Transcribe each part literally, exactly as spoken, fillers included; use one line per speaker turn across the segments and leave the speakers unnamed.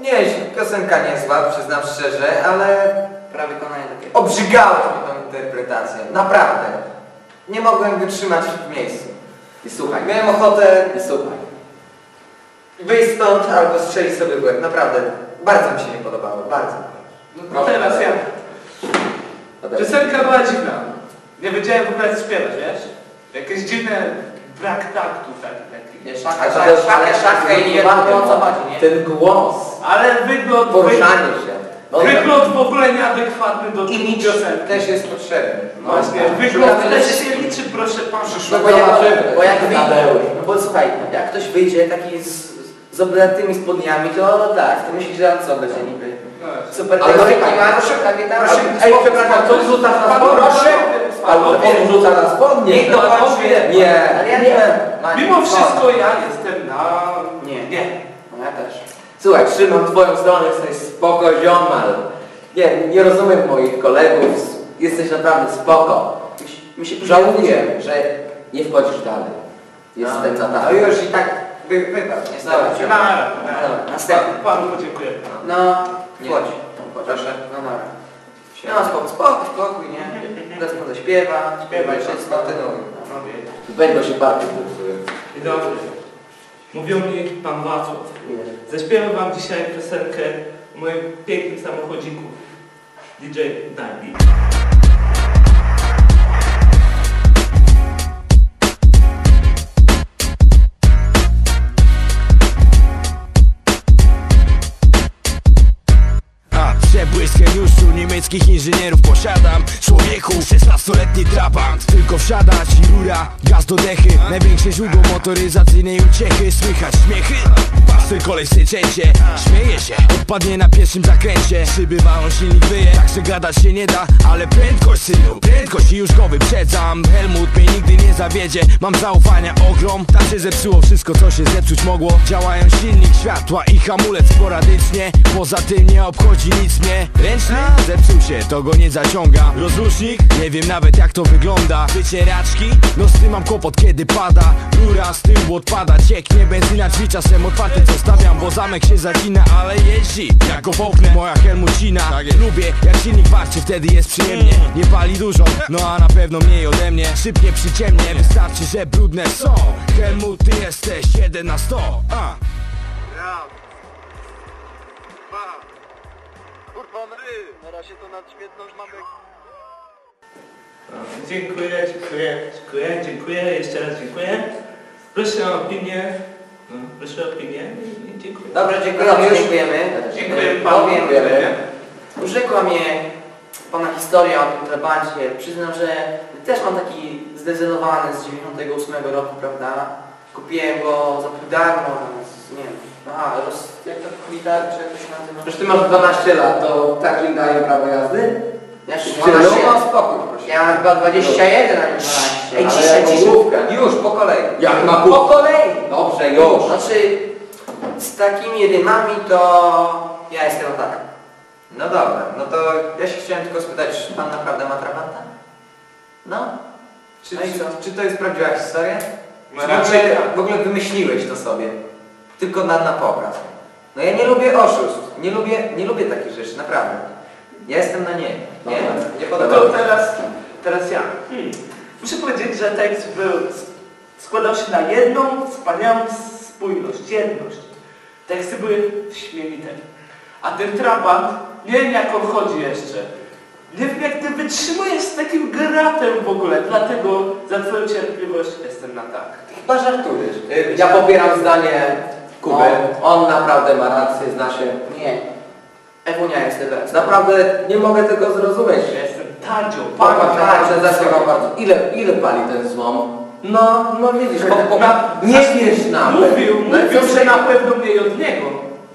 Nie, piosenka niezła, przyznam szczerze, ale
Prawie wykonanie takie.
obrzygała mnie tą interpretację. Naprawdę. Nie mogłem wytrzymać w miejscu.
I słuchaj.
Miałem ochotę
I słuchaj.
wyjść stąd albo strzelić sobie w łeb. Naprawdę. Bardzo mi się nie podobało. Bardzo.
No to teraz ja. Piosenka była dziwna. Nie wiedziałem w ogóle jak śpiewać, wiesz? Jakieś dziwne brak taktu taki, taki.
Nie, szaka,
Ale
szaka,
to-
szaka,
ale
szaka i nie
uwagę,
wiadomo o co
no.
chodzi, nie?
Ten głos,
Ale wygląd,
poruszanie się. No,
wygląd w ogóle nieadekwatny do
i
tej
nic
piosenki.
też jest potrzebny.
No właśnie,
tak.
wygląd
Przede
też
wszystkim-
się liczy, proszę pana.
No bo jak,
Zobaczymy.
bo jak wyjdzie,
Tadeusz.
no bo słuchaj, jak ktoś wyjdzie taki z, z obletymi spodniami, to tak, ty myślisz, że on co będzie niby. Super
Ale
tekstyki
słuchaj,
ma,
proszę,
prawie tam.
proszę,
Ej, przepraszam, co wrzuca na
Panu
spodnie?
proszę.
Ale on rzuca na spodnie.
Nie, to panowie.
Nie,
Ale ja
nie.
nie.
Mimo wszystko ja jestem na...
Nie.
Nie.
No ja też.
Słuchaj, trzymam twoją stronę, jesteś spoko ziomal. Nie, nie rozumiem moich kolegów. Jesteś naprawdę spoko.
Mi się, mi się
Żałuję, że nie wchodzisz dalej. Jestem na
No
tak.
już i tak wy, wypadł, niestety.
Dobra.
Na,
Dobra, następny.
Panu podziękuję.
No,
Nie.
wchodź.
Proszę.
No dobra. No spokój, spokój, spokój, nie? Zespół zaśpiewa,
Śpiewaj,
wszystko.
kontynuuj.
No wie.
Będę się bardzo interesuje.
I dobrze. Mówią mi pan Wacław. Zaśpiewam wam dzisiaj piosenkę o moim pięknym samochodziku D J Dagi.
Przebłysk geniuszu niemieckich inżynierów posiadam. Człowieku, szesnastoletni trabant. Tylko wsiadać i rura, gaz do dechy. Największe źródło motoryzacyjnej uciechy. Słychać śmiechy? Pasy kolej syczęcie. Śmieje się, odpadnie na pierwszym zakręcie. Szyby walą, silnik wyje, tak że gadać się nie da. Ale prędkość synu, prędkość i już go wyprzedzam. Helmut mnie nigdy nie zawiedzie. Mam zaufania ogrom. Tam się zepsuło wszystko, co się zepsuć mogło. Działają silnik, światła i hamulec sporadycznie. Poza tym nie obchodzi nic mnie. Ręczny? Zepsuł się, to go nie zaciąga. Rozrusznik? Nie wiem nawet jak to wygląda. Wycieraczki? No z tym mam kłopot kiedy pada. Rura z tyłu odpada, cieknie benzyna, drzwi czasem otwarte co stawiam, bo zamek się zacina, ale jeździ jak go połknę, moja helmucina. Lubię jak silnik warczy, wtedy jest przyjemnie. Nie pali dużo, no a na pewno mniej ode mnie. Szybnie przyciemnie, wystarczy, że brudne są. Helmut, ty jesteś jeden na sto. A.
Na razie to nadświetność mamy.
Dziękuję, dziękuję, dziękuję, dziękuję, jeszcze raz dziękuję. Proszę o opinię. No, proszę o opinię i dziękuję.
Dobrze, dziękuję,
Dobrze.
dziękujemy.
Dziękuję panu.
Powiem,
Dziękujemy.
urzekła mnie pana historia o tym trabancie. Przyznam, że też mam taki zdezynowany z dziewięćdziesiątego ósmego roku, prawda? Kupiłem go za pół darmo, z, nie wiem, aha, roz, jak to Lidar, czy jak to się nazywa?
Przecież ty masz dwanaście lat, to tak im daje prawo jazdy?
Ja się
Czy
dwanaście,
no, spokój, proszę.
ja mam chyba dwadzieścia jeden, a nie dwanaście. Ej,
Ale
ciszę,
jaką
ciszę.
główkę? Już, po kolei. Jak ma
Po
główkę?
kolei.
Dobrze, już.
Znaczy, z takimi rymami to ja jestem o tak.
No dobra, no to ja się chciałem tylko spytać, czy pan naprawdę ma trabanta?
No.
Czy,
No i
czy,
co?
czy to jest prawdziwa historia?
No
Czy w
raczej
ogóle,
tak.
w ogóle wymyśliłeś to sobie? Tylko na, na pokaz. No ja nie lubię oszustw, nie lubię, nie lubię takich rzeczy, naprawdę. Ja jestem na nie. Nie, nie
No
podoba
to
mi się.
teraz, teraz ja. Hmm. Muszę powiedzieć, że tekst był, składał się na jedną wspaniałą spójność, jedność. Teksty były śmielite. A ten trabant, nie wiem jak on chodzi jeszcze. Nie wiem jak ty wytrzymujesz z takim gratem w ogóle, dlatego za twoją cierpliwość jestem na tak.
Chyba żartujesz. Y, Ja popieram zdanie Kuby. On naprawdę ma rację, zna się.
Nie. Ewunia jest tyle.
Naprawdę nie mogę tego zrozumieć.
Ja jestem Tadzią,
Pan
pan
naprawdę zaśpiewał bardzo. Ile, ile pali ten złom? No, no widzisz, po, po, nie wiesz nawet.
Mówił,
No i
mówił,
co
że
się
na pewno mniej od niego.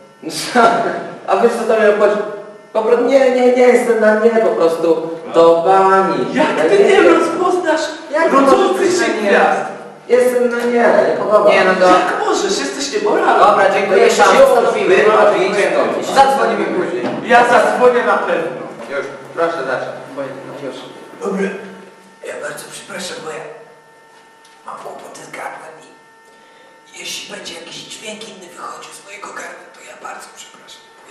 A wiesz co to miał powiedzieć? Po prostu nie, nie, nie jestem na nie, po prostu do bani.
Jak
Ja
ty nie
wiem.
rozpoznasz
Jak
rodzących
możesz
się
być na nie?
gwiazd?
Jestem na nie, nie podoba.
Nie, no to...
Jak możesz? Jesteś niemoralny.
Dobra, dziękuję, jeszcze się ustanowimy. Zadzwonimy później.
Ja zadzwonię na pewno.
Już, proszę zacznij.
No już.
Dobry. Ja bardzo przepraszam, bo ja mam kłopoty z gardłem i jeśli będzie jakiś dźwięk inny wychodził z mojego gardła, to ja bardzo przepraszam.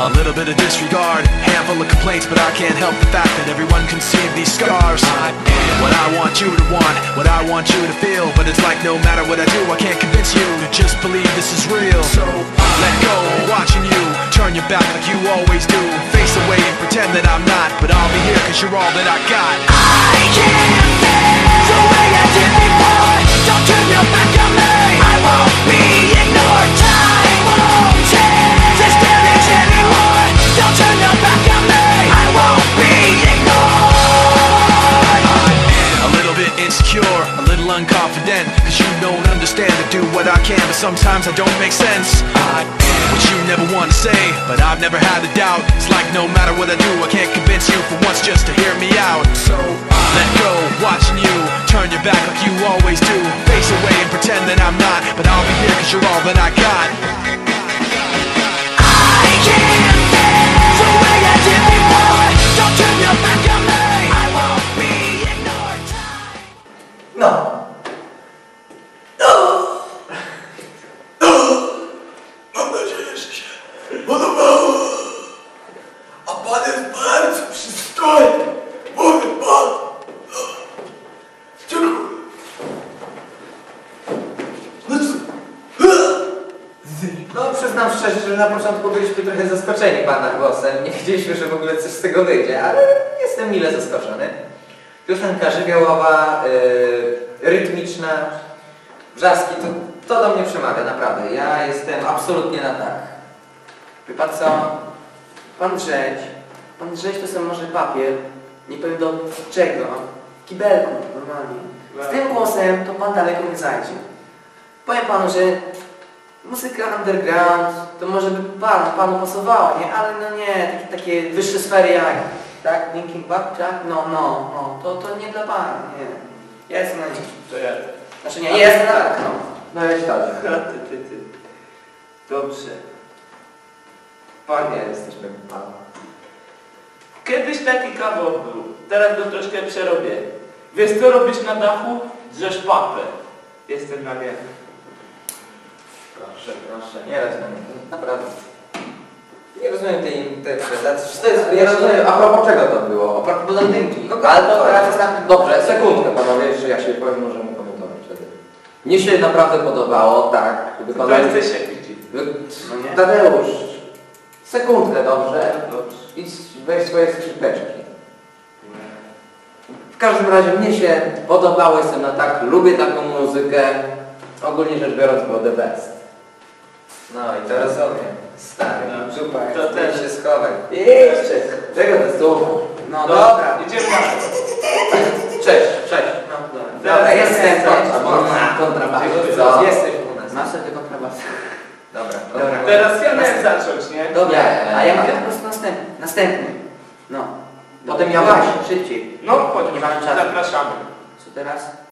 A little bit of disregard, handful of complaints, but I can't help the fact that everyone can see these scars. I am what I want you to want, what I want you to feel, but it's like no matter what I do, I can't convince you to just believe this is real. So let go, watching you turn your back like you always do, face away and pretend that I'm not, but I'll be here cause you're all that I got. I can't feel the way I did before. Don't turn your back on me, I won't be ignored. Time won't change this damage anymore. Don't turn your back on me, I won't be ignored. I am a little bit insecure, a little unconfident, cause you don't understand to do what I can, but sometimes I don't make sense. I am what you never want to say, but I've never had a doubt. It's like no matter what I do, I can't convince you for once just to hear me out. So let go, watching you turn your back like you always do, face away and pretend that I'm not, but I'll be here cause you're all that I got. I can't feel the way I did before. Don't turn your back on me, I won't be ignored.
No.
Mam nadzieję, że się podobało. A pan jest bardzo przystojny. Mówi pan. Dziękuję. No co?
No przyznam szczerze, że na początku byliśmy trochę zaskoczeni pana głosem. Nie wiedzieliśmy, że w ogóle coś z tego wyjdzie, ale jestem mile zaskoczony. Piosenka żywiołowa, yy, rytmiczna, wrzaski, to, to do mnie przemawia, naprawdę. Ja jestem absolutnie na tak.
Wie pan co? Pan Drzeć, pan Drzeć to sam może papier, nie powiem do czego, w kibelku normalnie. Z tym głosem to pan daleko nie zajdzie. Powiem panu, że muzyka underground to może by panu, panu pasowało, nie? Ale no nie, takie, takie wyższe sfery jak, tak, Linkin Park, tak? No, no, no, to, to nie dla pana, nie. Ja jestem na nich.
To ja.
Znaczy nie, jestem na tak, no.
No ja tak.
A ty, ty, ty. Dobrze.
Panie, jesteśmy pana.
Kiedyś taki kawał był, teraz go troszkę przerobię. Wiesz co robisz na dachu? Drzesz papę. Jestem na nie.
Proszę, proszę, nie rozumiem. Naprawdę. Nie rozumiem tej interpretacji. To jest, ja rozumiem, a propos czego to było?
A propos blondynki.
No, ale to teraz
Dobrze, sekundkę panowie, jeszcze ja się powiem, możemy komentować wtedy. Mnie się naprawdę podobało, tak, żeby
To
panowie...
chce się widzi.
No nie?
Tadeusz, sekundkę, dobrze? Idź, weź swoje skrzypeczki. W każdym razie mnie się podobało, jestem na tak, lubię taką muzykę. Ogólnie rzecz biorąc było the best.
No i to rozumiem. Stary,
No,
zupa,
to
to
też.
też się schowaj.
Idźcie, czego to słowo?
No
Dobra,
dobra.
idziemy dalej.
Cześć, cześć.
No dobra.
Dobra,
Teraz
jestem,
jestem.
albo
Kontrabas.
co? Jesteś u nas.
Masz sobie kontrabas.
Dobra,
Dobra.
Teraz ja miałem zacząć, nie?
Dobra,
Nie.
a ja mówię po prostu następny. Następny. No.
Potem ja
Dawaj,
właśnie.
szybciej.
No chodź,
Nie mamy czasu.
zapraszamy.
Co teraz?